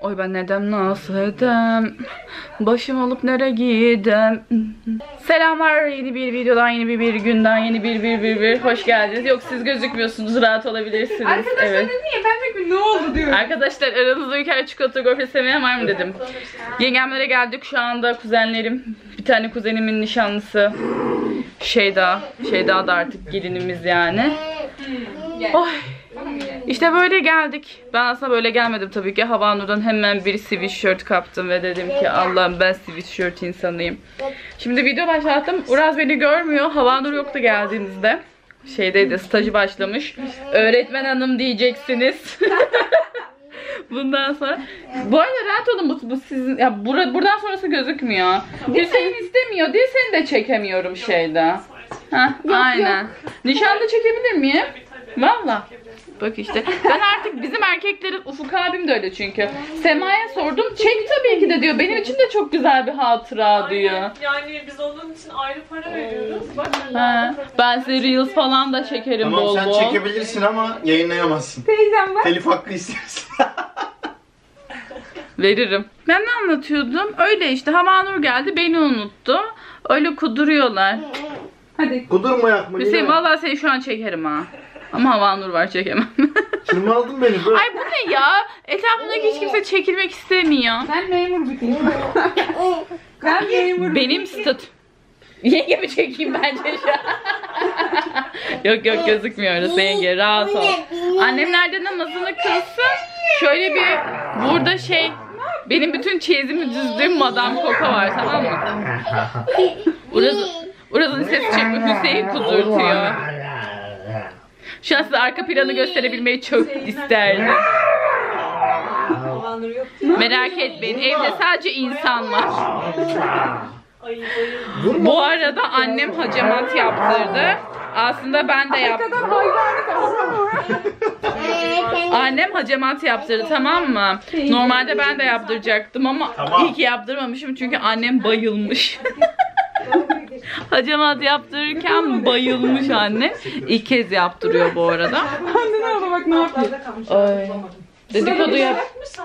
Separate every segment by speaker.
Speaker 1: Oy ben neden nasıl edem? Başım alıp nereye gidem? Selamlar, yeni bir videodan, yeni bir günden, yeni bir hoş geldiniz. Yok siz gözükmüyorsunuz, rahat olabilirsiniz.
Speaker 2: Arkadaşlar
Speaker 1: evet.
Speaker 2: niye? Ben de ne oldu diyorum.
Speaker 1: Arkadaşlar aranızda bir kere çikolata gofret sevmeyen var mı dedim. Yengemlere geldik şu anda, kuzenlerim. Bir tane kuzenimin nişanlısı. Şeyda da artık gelinimiz yani. Oy. İşte böyle geldik. Ben aslında böyle gelmedim tabii ki. Havanur'dan hemen bir sweatshirt kaptım ve dedim ki Allah'ım ben sweatshirt insanıyım. Şimdi video başlattım. Uraz beni görmüyor. Havanur yoktu geldiğinizde. Şeydeydi, stajı başlamış. Öğretmen hanım diyeceksiniz. Bundan sonra. Bu arada rahat olun, bu sizin ya buradan sonrası gözükmüyor. Hüseyin istemiyor diye seni de çekemiyorum şeyde. Heh, aynen. Nişanda çekebilir miyim? Valla. Bak işte. Ben artık bizim erkeklerin, Ufuk abim de öyle çünkü. Sema'ya sordum. Çek tabii ki de diyor. Benim için de çok güzel bir hatıra diyor.
Speaker 3: Yani biz onun için ayrı para veriyoruz. Bak
Speaker 1: Ben size Reels falan da çekerim
Speaker 4: tamam,
Speaker 1: bol bol.
Speaker 4: sen çekebilirsin ama yayınlayamazsın.
Speaker 2: Teyzem bak.
Speaker 4: Telif hakkı istersin.
Speaker 1: Veririm. Ben ne anlatıyordum? Öyle işte Havanur geldi, beni unuttu. Öyle kuduruyorlar.
Speaker 2: Hadi.
Speaker 4: Kudurmayak mı?
Speaker 1: Hüseyin vallahi seni şu an çekerim ha. Ama Havanur var, çekemem.
Speaker 4: Şimdi aldın beni böyle.
Speaker 1: Ay bu ne ya? Etrafındaki hiç kimse çekilmek istemiyor.
Speaker 2: Ben memur biteyim. Ben memur.
Speaker 1: Benim statü. Yengemi çekeyim bence şu an. yok gözükmüyoruz yenge, rahat ol. Annem nerede namazını kılsın. Şöyle bir burada benim bütün çeyizimi düzdüğüm Madame Coco var, tamam mı? Uraz'ın sesi çekip Hüseyin kudurtuyor. Şu an size arka planı gösterebilmeyi çok isterdim. Merak etmeyin, evde sadece insan var. Bu arada annem hacamat yaptırdı. Aslında ben de yaptım. Annem hacamat yaptırdı, tamam mı? Normalde ben de yaptıracaktım ama iyi ki yaptırmamışım çünkü annem bayılmış. Hacamat yaptırırken bayılmış anne. İlk kez yaptırıyor bu arada.
Speaker 2: Annene ona bak ne yapıyor.
Speaker 1: Ay. Dedikodu yap.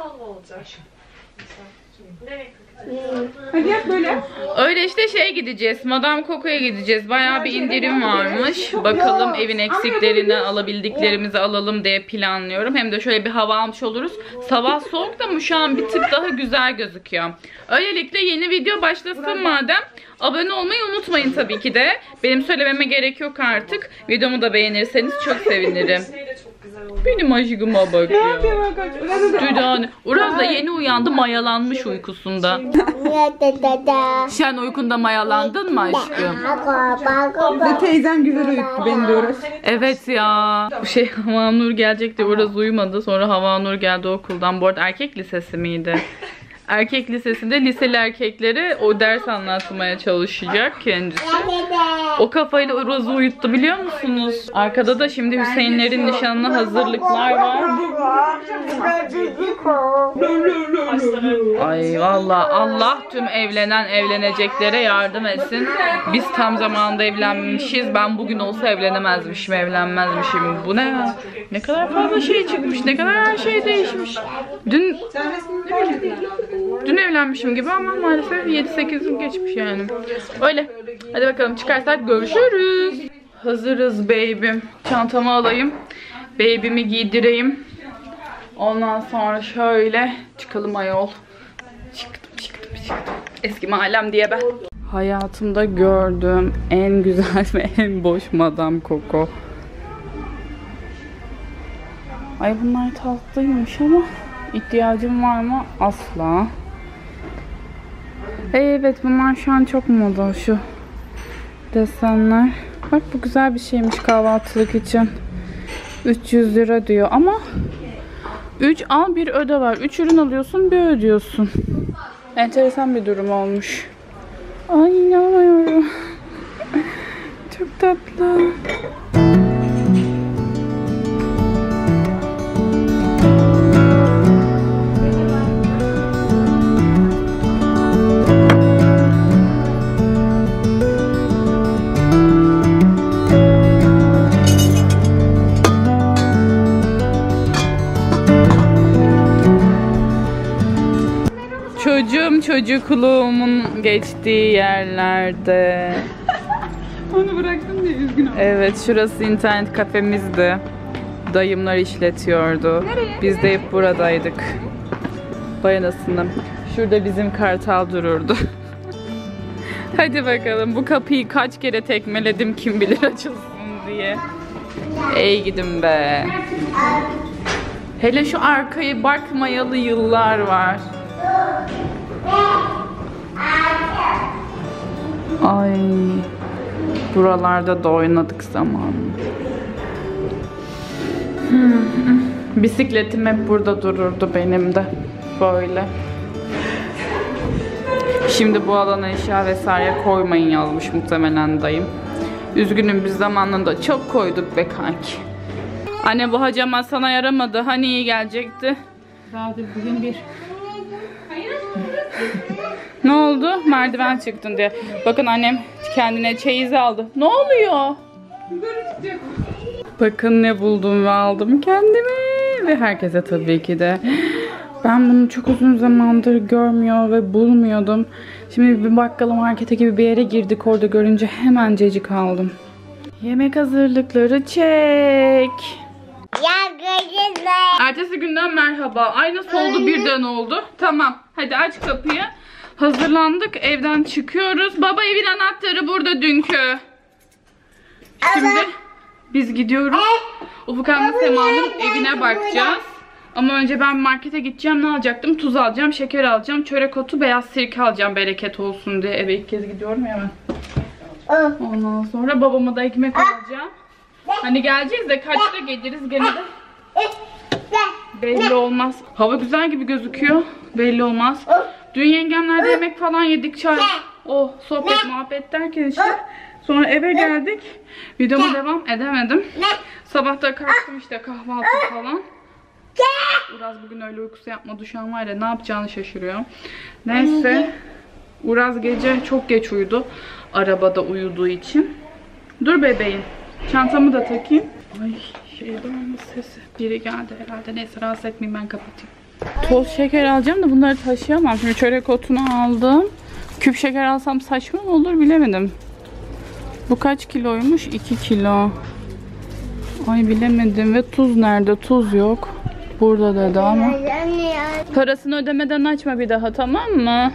Speaker 2: Hadi yap böyle.
Speaker 1: Öyle işte gideceğiz. Madame Coco'ya gideceğiz. Bayağı bir indirim varmış. Bakalım evin eksiklerinden alabildiklerimizi alalım diye planlıyorum. Hem de şöyle bir hava almış oluruz. Sabah soğuk da ama şu an bir tık daha güzel gözüküyor. Öylelikle yeni video başlasın madem. Abone olmayı unutmayın tabii ki de. Benim söylememe gerek yok artık. Videomu da beğenirseniz çok sevinirim. Benim aşkıma bak ya. Düdane. Uraz da yeni uyandı, mayalanmış uykusunda. Sen uykunda mayalandın mı aşkım?
Speaker 2: Ve teyzem güzel uyuttu beni diyoruz.
Speaker 1: Evet ya. Havanur gelecekti, Uraz uyumadı. Sonra Havanur geldi okuldan. Bu arada erkek lisesi miydi? Erkek lisesinde liseli erkeklere o ders anlatmaya çalışacak kendisi. O kafayla Uraz'ı uyuttu, biliyor musunuz? Arkada da şimdi Hüseyinlerin nişanına hazırlıklar var. Ay vallahi Allah tüm evleneceklere yardım etsin. Biz tam zamanında evlenmişiz. Ben bugün olsa evlenemezmişim, evlenmezmişim. Bu ne ya? Ne kadar fazla şey çıkmış, ne kadar her şey değişmiş. Dün evlenmişim gibi ama maalesef 7-8 yıl geçmiş yani. Öyle. Hadi bakalım, çıkarsak görüşürüz. Hazırız baby'm. Çantamı alayım. Baby'mi giydireyim. Ondan sonra şöyle çıkalım ayol. Çıktım. Eski mahallem diye ben. Hayatımda gördüğüm en güzel ve en boş Madame Coco. Ay bunlar tatlıymış ama ihtiyacım var mı? Asla. Evet bunlar şu an çok moda, şu desenler. Bak bu güzel bir şeymiş kahvaltılık için. 300 lira diyor ama 3 al bir öde var. 3 ürün alıyorsun, bir ödüyorsun. Enteresan bir durum olmuş. Ay inanmıyorum. Çok tatlı. Çocukluğumun geçtiği yerlerde.
Speaker 2: Onu bıraktım diye üzgünüm.
Speaker 1: Evet, şurası internet kafemizdi. Dayımlar işletiyordu. Biz de hep buradaydık. Bayanasında. Şurada bizim kartal dururdu. Hadi bakalım, bu kapıyı kaç kere tekmeledim kim bilir açılsın diye. Ey gidin be. Hele şu arkayı bakmayalı yıllar var. Ay, buralarda da oynadık zamanında. Bisikletim hep burada dururdu benim de. Böyle. Şimdi bu alana eşya vesaire koymayın yazmış muhtemelen dayım. Üzgünüm, biz zamanında çok koyduk be kanki. Anne, bu hacamat sana yaramadı. Hani iyi gelecekti?
Speaker 2: Daha da bugün bir.
Speaker 1: Ne oldu? Merdiven çıktın diye. Bakın annem kendine çeyiz aldı. Ne oluyor? Bakın ne buldum ve aldım kendime. Ve herkese tabii ki de. Ben bunu çok uzun zamandır görmüyor ve bulmuyordum. Şimdi bir bakkala markete gibi bir yere girdik. Orada görünce hemencecik aldım. Yemek hazırlıkları çek. Ertesi günden merhaba. Ay, nasıl oldu, birden oldu. Tamam. Hadi aç kapıyı. Hazırlandık. Evden çıkıyoruz. Baba, evin anahtarı burada dünkü. Şimdi biz gidiyoruz. Ufuk Emre Sema'nın evine bakacağız. Ama önce ben markete gideceğim. Ne alacaktım? Tuz alacağım, şeker alacağım, çörek otu, beyaz sirke alacağım bereket olsun diye. Eve ilk kez gidiyorum ya ben. Ondan sonra babama da ekmek alacağım. Hani geleceğiz de kaçta geliriz gene de belli olmaz. Hava güzel gibi gözüküyor. Belli olmaz. Dün yengemlerde yemek falan yedik, çay. Oh, sohbet muhabbet derken işte. Sonra eve geldik. Videoma devam edemedim. Sabahta kalktım işte, kahvaltı falan. Uraz bugün öyle uykusu yapmadı şu an, var ya, ne yapacağını şaşırıyor. Neyse. Uraz gece çok geç uyudu. Arabada uyuduğu için. Dur bebeğim. Çantamı da takayım. Ay, şeyden sesi. Biri geldi herhalde. Neyse, rahatsız etmeyeyim, ben kapatayım. Toz şeker alacağım da bunları taşıyamam. Şimdi çörek otunu aldım. Küp şeker alsam saçma mı olur bilemedim. Bu kaç kiloymuş? 2 kilo. Ay, bilemedim. Ve tuz nerede? Tuz yok. Burada dedi ama. Parasını ödemeden açma bir daha, tamam mı?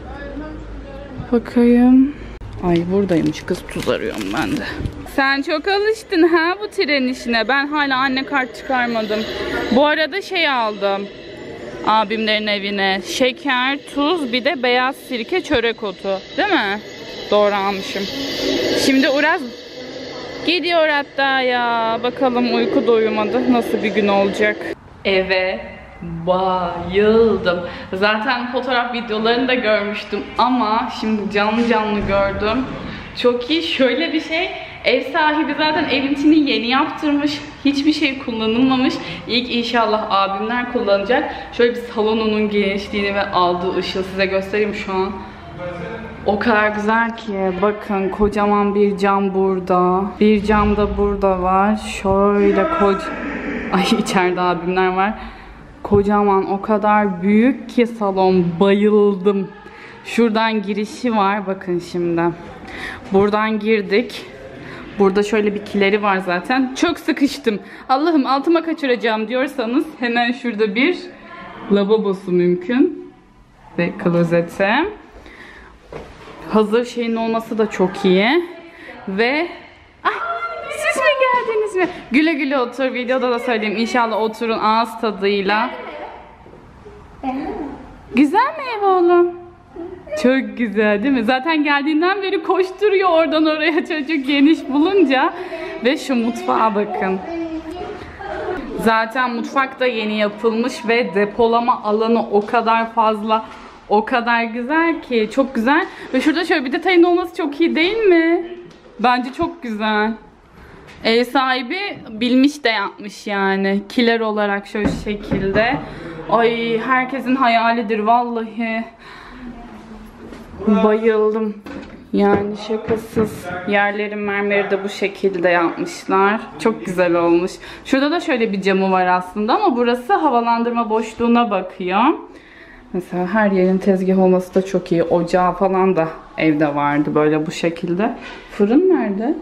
Speaker 1: Bakayım. Ay, buradaymış kız, tuz arıyorum ben de. Sen çok alıştın ha bu tren işine. Ben hala anne kart çıkarmadım. Bu arada şey aldım. Abimlerin evine. Şeker, tuz, bir de beyaz sirke, çörek otu. Değil mi? Doğru almışım. Şimdi Uraz gidiyor hatta ya. Bakalım, uyku da uyumadı. Nasıl bir gün olacak? Eve bayıldım. Zaten fotoğraf videolarını da görmüştüm ama şimdi canlı canlı gördüm. Çok iyi. Şöyle bir şey, ev sahibi zaten evin içini yeni yaptırmış. Hiçbir şey kullanılmamış. İlk inşallah abimler kullanacak. Şöyle bir salonunun genişliğini ve aldığı ışığı size göstereyim şu an. O kadar güzel ki. Bakın, kocaman bir cam burada. Bir cam da burada var. Şöyle ay, içeride abimler var. Kocaman, o kadar büyük ki salon. Bayıldım. Şuradan girişi var. Bakın şimdi. Buradan girdik. Burada şöyle bir kileri var zaten. Çok sıkıştım. Allah'ım, altıma kaçıracağım diyorsanız hemen şurada bir lavabosu mümkün. Ve klozeti. Hazır şeyin olması da çok iyi. Ve ay, siz mi geldiniz mi? Güle güle otur. Videoda da söyleyeyim. İnşallah oturun ağız tadıyla. Güzel mi ev oğlum? Çok güzel değil mi? Zaten geldiğinden beri koşturuyor oradan oraya çocuk, geniş bulunca. Ve şu mutfağa bakın. Zaten mutfak da yeni yapılmış ve depolama alanı o kadar fazla, o kadar güzel ki. Çok güzel. Ve şurada şöyle bir detayın olması çok iyi değil mi? Bence çok güzel. Ev sahibi bilmiş de yapmış yani. Kiler olarak şöyle şekilde. Ay, herkesin hayalidir vallahi. Bayıldım. Yani şakasız. Yerlerin mermeri de bu şekilde yapmışlar. Çok güzel olmuş. Şurada da şöyle bir camı var aslında ama burası havalandırma boşluğuna bakıyor. Mesela her yerin tezgah olması da çok iyi. Ocağı falan da evde vardı böyle bu şekilde. Fırın nerede?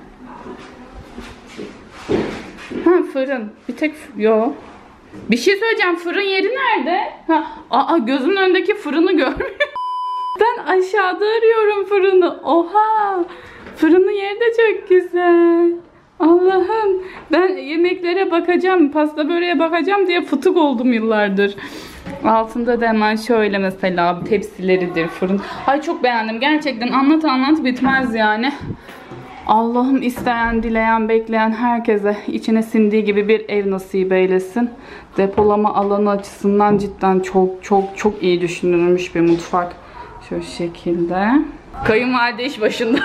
Speaker 1: Ha fırın. Bir tek yo. Bir şey söyleyeceğim. Fırın yeri nerede? Ha, gözümün önündeki fırını görmüyorum. Ben aşağıda arıyorum fırını. Oha! Fırının yeri de çok güzel. Allah'ım. Ben yemeklere bakacağım, pasta böreğe bakacağım diye fıtık oldum yıllardır. Altında da hemen şöyle mesela tepsileridir, fırın. Ay çok beğendim. Gerçekten anlat bitmez yani. Allah'ım isteyen, dileyen, bekleyen herkese içine sindiği gibi bir ev nasip eylesin. Depolama alanı açısından cidden çok iyi düşünülmüş bir mutfak. Şu şekilde. Kayınvalide iş başında.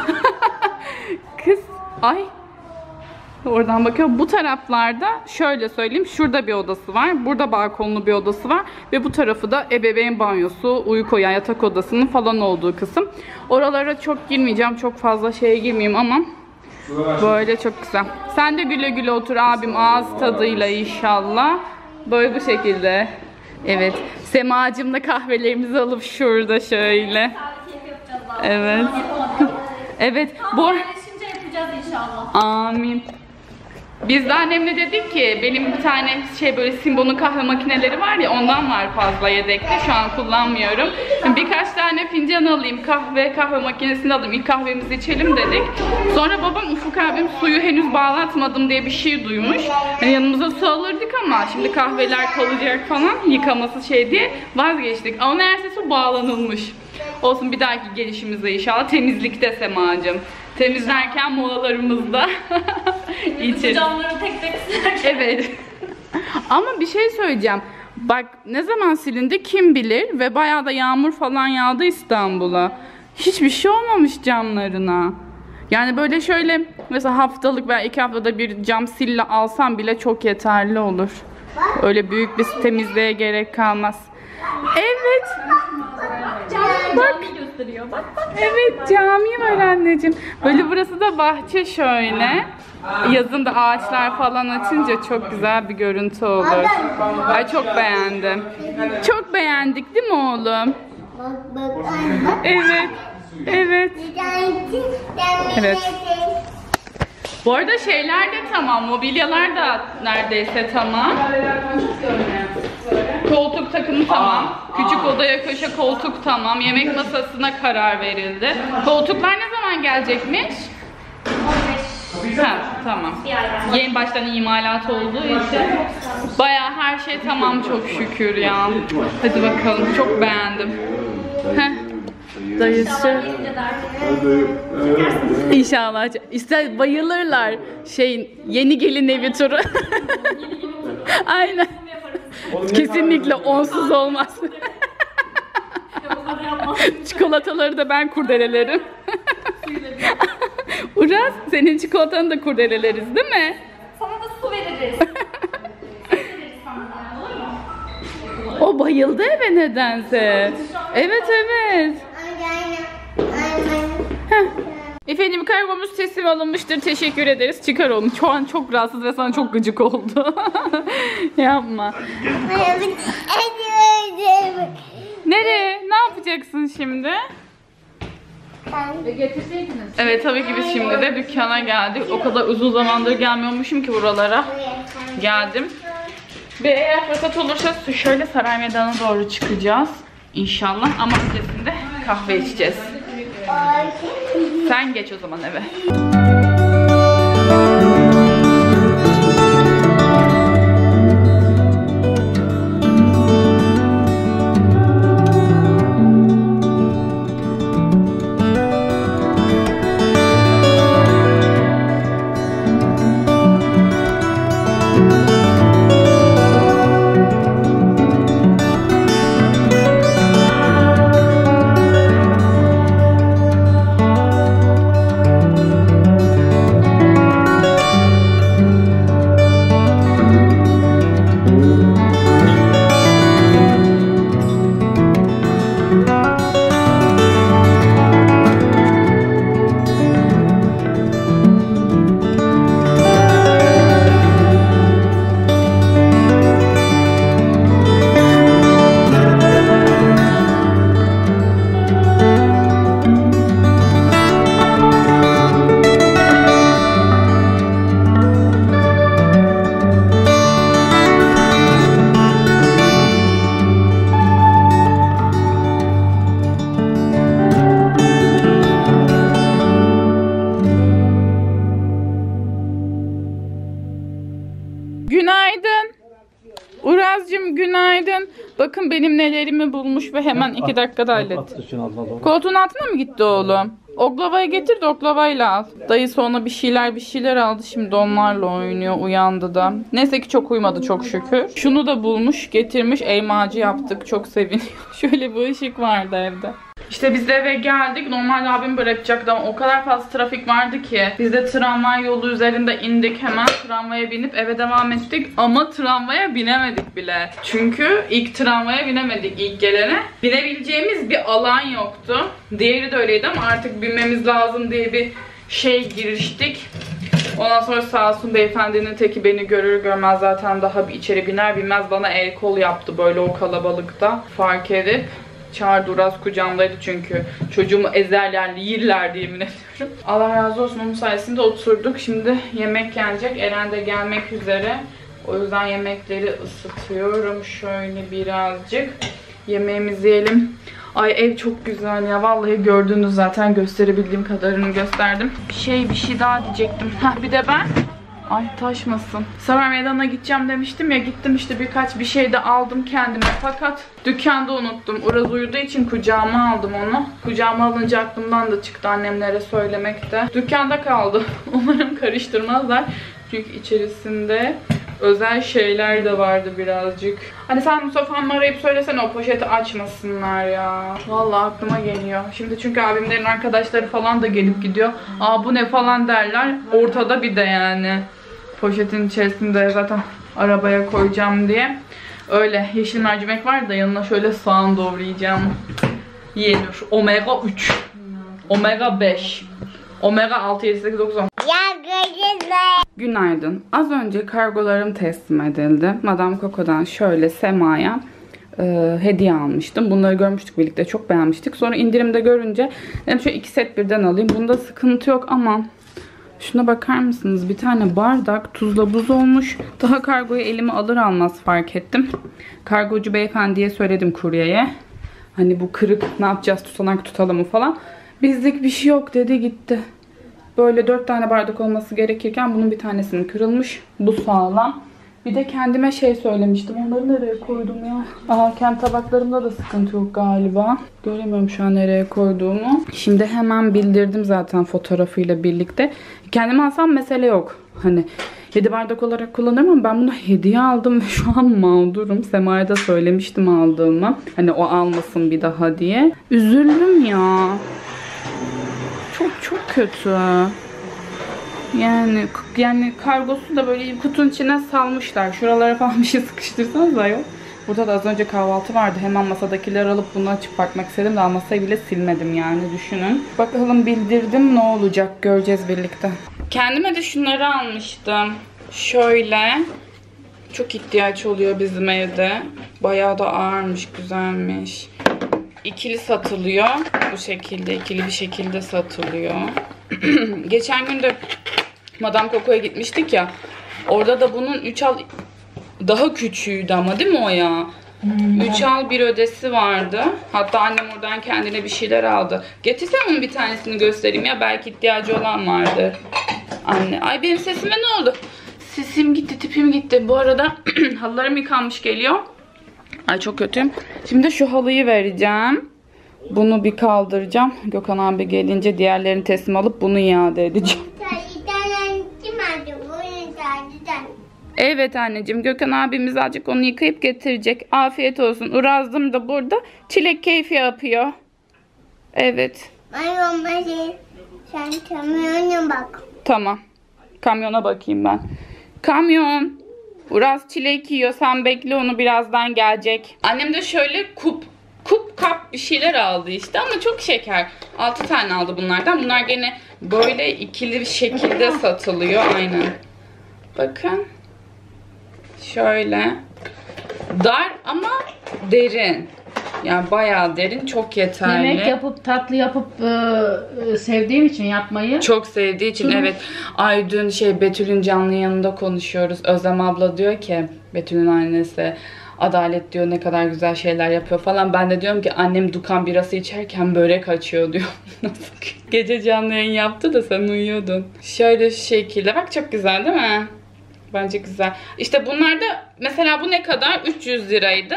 Speaker 1: Kız. Ay. Oradan bakıyor. Bu taraflarda şöyle söyleyeyim. Şurada bir odası var. Burada balkonlu bir odası var. Ve bu tarafı da ebeveyn banyosu, uyku yani yatak odasının falan olduğu kısım. Oralara çok girmeyeceğim. Çok fazla şeye girmeyeyim ama böyle çok güzel. Sen de güle güle otur abim ağız tadıyla inşallah. Böyle bu şekilde. Evet. Semacığımla kahvelerimizi alıp şurada şöyle. Evet. Evet. Bu
Speaker 5: yapacağız inşallah.
Speaker 1: amin. Biz de annemle dedik ki benim bir tane böyle Simbo'nun kahve makineleri var ya ondan var fazla yedekte. Şu an kullanmıyorum. Birkaç tane fincan alayım. Kahve makinesini alayım. İlk kahvemizi içelim dedik. Sonra babam Ufuk abim suyu henüz bağlatmadım diye bir şey duymuş. Hani yanımıza su alırdık ama şimdi kahveler kalacak falan yıkaması diye vazgeçtik. Ama meğerse su bağlanılmış. Olsun bir dahaki gelişimizde inşallah temizlikte Semacığım. Temizlerken molalarımızda içeriz.
Speaker 5: Camları tek tek silerken.
Speaker 1: Evet. Ama bir şey söyleyeceğim. Bak ne zaman silindi kim bilir ve bayağı da yağmur falan yağdı İstanbul'a. Hiçbir şey olmamış camlarına. Yani böyle şöyle mesela haftalık veya 2 haftada bir cam sille alsam bile çok yeterli olur. Öyle büyük bir temizliğe gerek kalmaz. Evet.
Speaker 5: Cami gösteriyor. Bak.
Speaker 1: Evet cami var anneciğim. Böyle burası da bahçe şöyle. Yazın da ağaçlar falan açınca çok güzel bir görüntü olur. Ay çok beğendim. Çok beğendik değil mi oğlum? Evet. Evet. Evet. Bu arada şeyler de tamam. Mobilyalar da neredeyse tamam. Koltuk takımı tamam. Küçük odaya köşe koltuk tamam. Yemek masasına karar verildi. Koltuklar ne zaman gelecekmiş?
Speaker 5: 15.
Speaker 1: Ha, tamam. Yeni baştan imalat olduğu için bayağı her şey tamam çok şükür ya. Hadi bakalım çok beğendim. Heh. Dayısı. İnşallah. İşte bayılırlar. Yeni gelin evi turu. Aynen. Kesinlikle onsuz olmaz. Çikolataları da ben kurdelelerim. Uras, senin çikolatanı da kurdeleleriz değil mi?
Speaker 5: Sana da su veririz.
Speaker 1: O bayıldı eve nedense. Evet. Heh. Efendim kargomuz teslim alınmıştır. Teşekkür ederiz. Çıkar onu. Şu an çok rahatsız ve sana çok gıcık oldu. Yapma. Nereye? Ne yapacaksın şimdi? Evet tabii ki biz şimdi de dükkana geldik. O kadar uzun zamandır gelmiyormuşum ki buralara. Geldim. Ve eğer fırsat olursa şöyle Saray Meydanı'na doğru çıkacağız. İnşallah ama öncesinde kahve içeceğiz. Sen geç o zaman eve. benim nelerimi bulmuş ve hemen 2 dakikada halletti. Koltuğun altına mı gitti oğlum? Oklavayı getir de oklavayla al. Dayısı ona bir şeyler aldı. Şimdi onlarla oynuyor. Uyandı da. Neyse ki çok uyumadı çok şükür. Şunu da bulmuş getirmiş. Eymacı yaptık. Çok seviniyor. Şöyle bir ışık vardı evde. İşte biz de eve geldik. Normalde abim bırakacaktı ama o kadar fazla trafik vardı ki. Biz de tramvay yolu üzerinde indik. Hemen tramvaya binip eve devam ettik. Ama tramvaya binemedik bile. Çünkü ilk tramvaya binemedik ilk gelene. Binebileceğimiz bir alan yoktu. Diğeri de öyleydi ama artık binmemiz lazım diye bir giriştik. Ondan sonra sağ olsun beyefendinin teki beni görür görmez zaten daha bir içeri biner binmez bana el kol yaptı böyle o kalabalıkta fark edip. Çağırdı, Uraz kucağımdaydı çünkü. Çocuğumu ezerler, yiyirler diye yemin ediyorum. Allah razı olsun, onun sayesinde oturduk. Şimdi yemek gelecek. Eren de gelmek üzere. O yüzden yemekleri ısıtıyorum. Şöyle birazcık. Yemeğimizi yiyelim. Ay ev çok güzel ya. Vallahi gördünüz zaten, gösterebildiğim kadarını gösterdim. Bir şey daha diyecektim. Bir de ben... Ay taşmasın. Saray Meydanı'na gideceğim demiştim ya. Gittim işte bir şey de aldım kendime. Fakat dükkanda unuttum. Uraz uyuduğu için kucağıma aldım onu. Kucağıma alınca aklımdan da çıktı annemlere söylemekte. Dükkanda kaldı. Umarım karıştırmazlar. Çünkü içerisinde özel şeyler de vardı birazcık. Hani sen Mustafa'nı arayıp söylesene o poşeti açmasınlar ya. Vallahi aklıma geliyor. Şimdi çünkü abimlerin arkadaşları falan da gelip gidiyor. Aa bu ne falan derler. Ortada bir de yani. Poşetin içerisinde zaten arabaya koyacağım diye. Öyle yeşil mercimek var da yanına şöyle soğan doğrayacağım. Yenir. Omega 3. Omega 5. Omega 6, 7, 8, 9, 10. Günaydın. Az önce kargolarım teslim edildi. Madame Coco'dan şöyle Sema'ya hediye almıştım. Bunları görmüştük birlikte. Çok beğenmiştik. Sonra indirimde görünce dedim şöyle 2 set birden alayım. Bunda sıkıntı yok ama şuna bakar mısınız? Bir tane bardak tuzla buz olmuş. Daha kargoyu elime alır almaz fark ettim. Kargocu beyefendiye söyledim, kuryeye. Hani bu kırık, ne yapacağız, tutanak tutalım mı falan. Bizlik bir şey yok dedi gitti. Böyle 4 tane bardak olması gerekirken bunun bir tanesinin kırılmış. Bu sağlam. Bir de kendime söylemiştim. Onları nereye koydum ya? Kendi tabaklarımda da sıkıntı yok galiba. Göremiyorum şu an nereye koyduğumu. Şimdi hemen bildirdim zaten fotoğrafıyla birlikte. Kendime alsam mesele yok. Hani 7 bardak olarak kullanırım ama ben bunu hediye aldım ve şu an mağdurum. Sema'ya da söylemiştim aldığımı. Hani o almasın bir daha diye. Üzüldüm ya. Çok kötü. Yani kargosu da böyle kutunun içine salmışlar. Şuralara falan bir şey sıkıştırsanız da yok. Burada da az önce kahvaltı vardı. Hemen masadakileri alıp bunu açıp bakmak istedim. Daha masayı bile silmedim yani, düşünün. Bakalım bildirdim, ne olacak göreceğiz birlikte. Kendime de şunları almıştım. Şöyle. Çok ihtiyaç oluyor bizim evde. Bayağı da ağırmış, güzelmiş. İkili satılıyor. Bu şekilde, ikili bir şekilde satılıyor. Geçen gün de Madame Coco'ya gitmiştik ya. Orada da bunun 3 al daha küçüğüydü ama değil mi o ya? 3 al 1 ödesi vardı. Hatta annem oradan kendine bir şeyler aldı. Getirsem onun bir tanesini göstereyim ya. Belki ihtiyacı olan vardır. Anne. Ay benim sesime ne oldu? Sesim gitti, tipim gitti. Bu arada halılarım yıkanmış geliyor. Ay çok kötüyüm. Şimdi şu halıyı vereceğim. Bunu bir kaldıracağım. Gökhan abi gelince diğerlerini teslim alıp bunu iade edeceğim. Evet anneciğim, Gökhan abimiz azıcık onu yıkayıp getirecek. Afiyet olsun. Uraz'ım da burada çilek keyfi yapıyor. Evet.
Speaker 6: Sen kamyona bak.
Speaker 1: Tamam. Kamyona bakayım ben. Kamyon. Uraz çilek yiyor. Sen bekle, onu birazdan gelecek. Annem de şöyle kup kap bir şeyler aldı işte ama çok şeker. 6 tane aldı bunlardan. Bunlar gene böyle ikili bir şekilde satılıyor. Aynen. Bakın. Şöyle. Dar ama derin. Yani bayağı derin, çok yeterli.
Speaker 2: Yemek yapıp tatlı yapıp sevdiğim için yapmayı.
Speaker 1: Çok sevdiği için evet. Ay dün Betül'ün canlı yanında konuşuyoruz. Özlem abla diyor ki, Betül'ün annesi, Adalet diyor ne kadar güzel şeyler yapıyor falan. Ben de diyorum ki annem Dukan birası içerken börek açıyor diyor. Gece canlı yayın yaptı da sen uyuyordun. Şöyle şu şekilde. Bak çok güzel değil mi? Bence güzel. İşte bunlar da mesela bu ne kadar? 300 liraydı.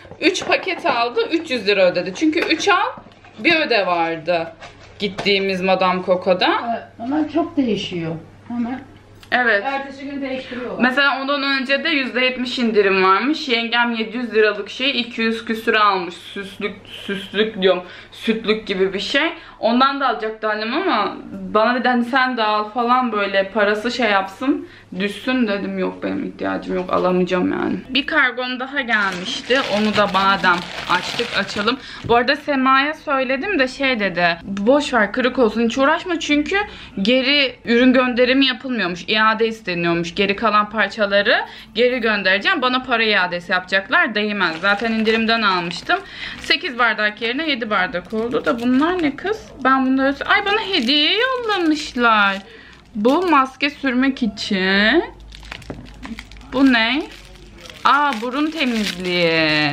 Speaker 1: 3 paket aldı, 300 lira ödedi. Çünkü 3 al, bir öde vardı gittiğimiz Madame Coco'da.
Speaker 2: Evet, ama çok değişiyor. Hemen
Speaker 1: Evet.
Speaker 2: ertesi gün değiştiriyorlar.
Speaker 1: Mesela ondan önce de %70 indirim varmış. Yengem 700 liralık şeyi 200 küsüre almış. Süslük diyorum. Sütlük gibi bir şey. Ondan da alacaktı annem ama bana dedi hani sen de al falan, böyle parası şey yapsın, düşsün dedim. Yok, benim ihtiyacım yok, alamayacağım yani. Bir kargom daha gelmişti. Onu da badem açalım. Bu arada Sema'ya söyledim de şey dedi. Boş ver, kırık olsun, hiç uğraşma, çünkü geri ürün gönderimi yapılmıyormuş. İade isteniyormuş. Geri kalan parçaları geri göndereceğim. Bana para iadesi yapacaklar. Değmez. Zaten indirimden almıştım. 8 bardak yerine 7 bardak oldu da bunlar ne kız? Ben bunları... Ay, bana hediye yollamışlar. Bu maske sürmek için. Bu ne? Aa, burun temizliği.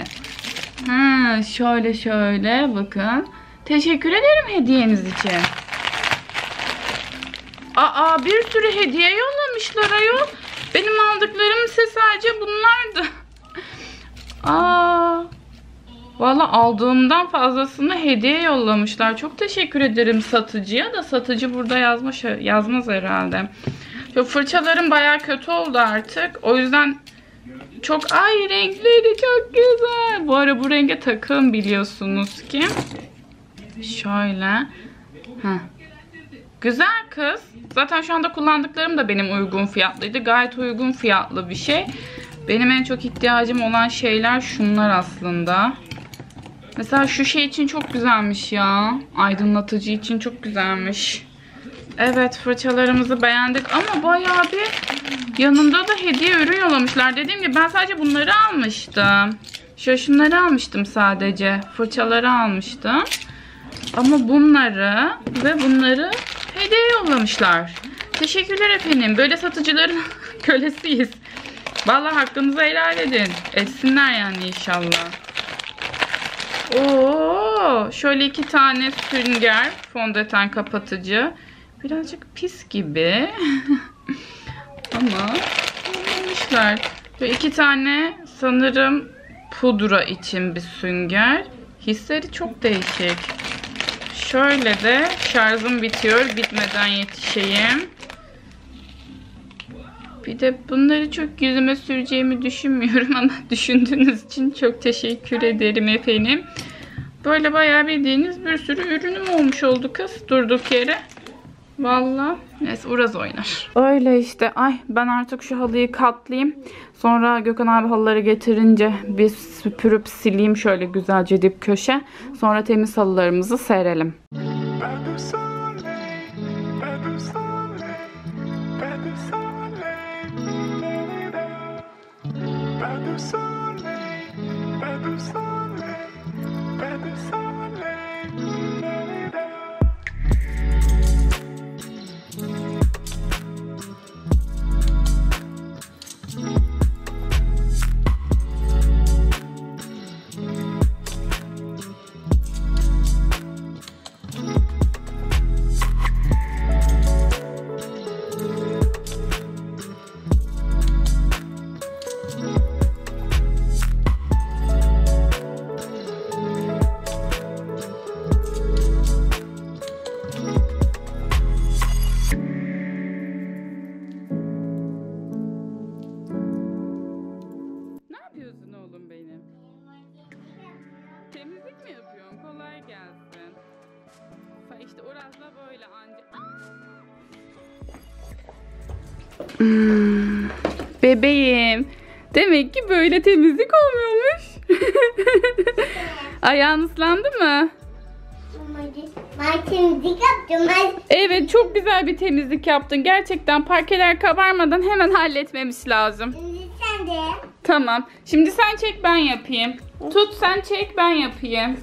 Speaker 1: Şöyle bakın. Teşekkür ederim hediyeniz için. Aa, bir sürü hediye yollamışlar ayol. Benim aldıklarım ise sadece bunlardı. Valla aldığımdan fazlasını hediye yollamışlar. Çok teşekkür ederim satıcıya da. Satıcı burada yazmaz herhalde. Şu fırçalarım bayağı kötü oldu artık. O yüzden çok... Ay, renkleri çok güzel. Bu ara bu renge takım, biliyorsunuz ki. Şöyle. Güzel kız. Zaten şu anda kullandıklarım da benim uygun fiyatlıydı. Gayet uygun fiyatlı bir şey. Benim en çok ihtiyacım olan şeyler şunlar aslında. Mesela şu şey için çok güzelmiş ya. Aydınlatıcı için çok güzelmiş. Evet, fırçalarımızı beğendik ama bayağı bir yanında da hediye ürün yollamışlar. Dediğim gibi ben sadece bunları almıştım. Şunları almıştım sadece. Fırçaları almıştım. Ama bunları ve bunları hediye yollamışlar. Teşekkürler efendim. Böyle satıcıların kölesiyiz. Vallahi hakkınızı helal edin. Etsinler yani inşallah. Oo, şöyle 2 tane sünger, fondöten kapatıcı. Birazcık pis gibi. Ama yollamışlar. Böyle 2 tane sanırım pudra için bir sünger. Hisleri çok değişik. Şöyle de şarjım bitiyor. Bitmeden yetişeyim. Bir de bunları çok yüzüme süreceğimi düşünmüyorum ama düşündüğünüz için çok teşekkür ederim efendim. Böyle bayağı bildiğiniz bir sürü ürünüm olmuş oldu kız durduk yere. Vallahi neyse, Uraz oynar. Öyle işte. Ay, ben artık şu halıyı katlayayım. Sonra Gökhan abi halıları getirince bir süpürüp sileyim şöyle güzelce dip köşe. Sonra temiz halılarımızı serelim. Temizlik mi yapıyorsun? Kolay gelsin. İşte Uraz'la böyle anca... Bebeğim. Demek ki böyle temizlik olmuyormuş. Ayağın ıslandı mı?
Speaker 6: Ben temizlik yaptım.
Speaker 1: Evet, çok güzel bir temizlik yaptın. Gerçekten parkeler kabarmadan hemen halletmemiz lazım.
Speaker 6: Sen de.
Speaker 1: Tamam. Şimdi sen çek, ben yapayım. Tut, sen çek, ben yapayım.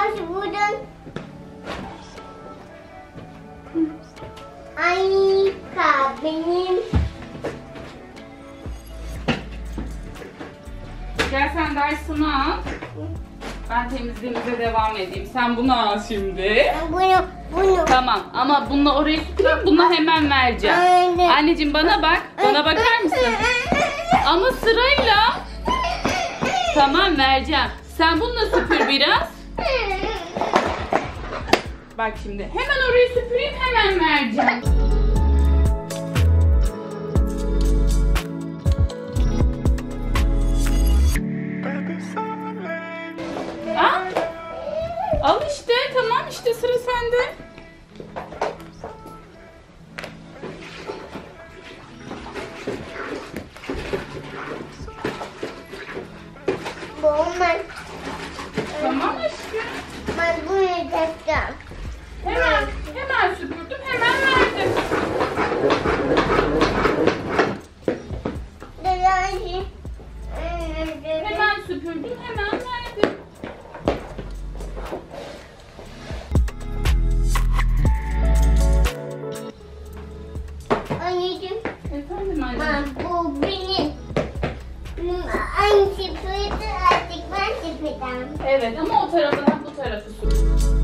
Speaker 6: Nasıl buldun? Ay benim.
Speaker 1: Gel sen Dyson'u al. Ben temizliğimize devam edeyim. Sen bunu al şimdi.
Speaker 6: Bunu.
Speaker 1: Tamam ama bununla orayı süpüreyim. Bunu hemen vereceğim.
Speaker 6: Anne.
Speaker 1: Anneciğim bana bak. Bana bakar mısın? Ama sırayla. Tamam vereceğim. Sen bununla süpür biraz. Bak şimdi. Hemen orayı süpüreyim, hemen vereceğim. Al. Al işte. Tamam işte sıra sende.
Speaker 6: Bu olmaz.
Speaker 1: Tamam aşkım.
Speaker 6: Ben bunu yapacağım.
Speaker 1: Hemen süpürdüm, hemen verdim. Hemen süpürdüm, hemen verdim.
Speaker 6: Anneciğim,
Speaker 1: Efendim anne.
Speaker 6: bu benim. Aynı süpürdü artık ben süpüreceğim.
Speaker 1: Evet ama o tarafından bu tarafı süpür.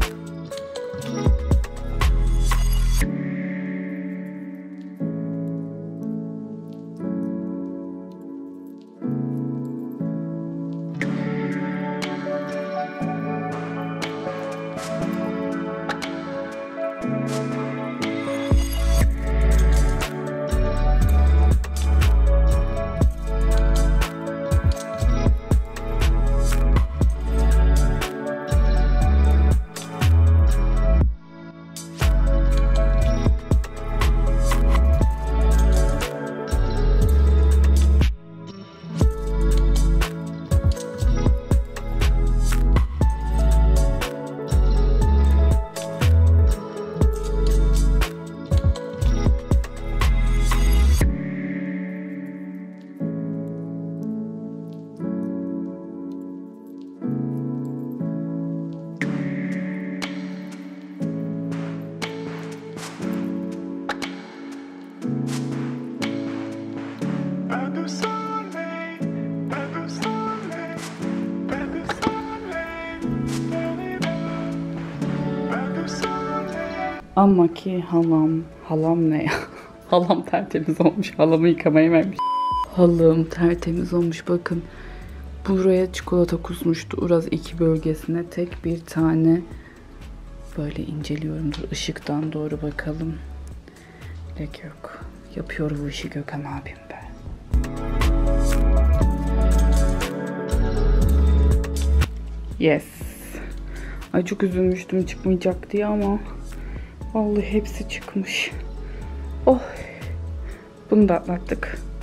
Speaker 1: Ama ki halam ne ya? Halam tertemiz olmuş. Halamı yıkamaya vermiş. Halım tertemiz olmuş. Bakın buraya çikolata kusmuştu. Uraz 2 bölgesine tek bir tane. Böyle inceliyorum. Dur ışıktan doğru bakalım. Leke yok. Yapıyor bu işi Gökhan abim be. Yes. Ay çok üzülmüştüm çıkmayacak diye ama vallahi hepsi çıkmış. Oh. Bunu da atlattık.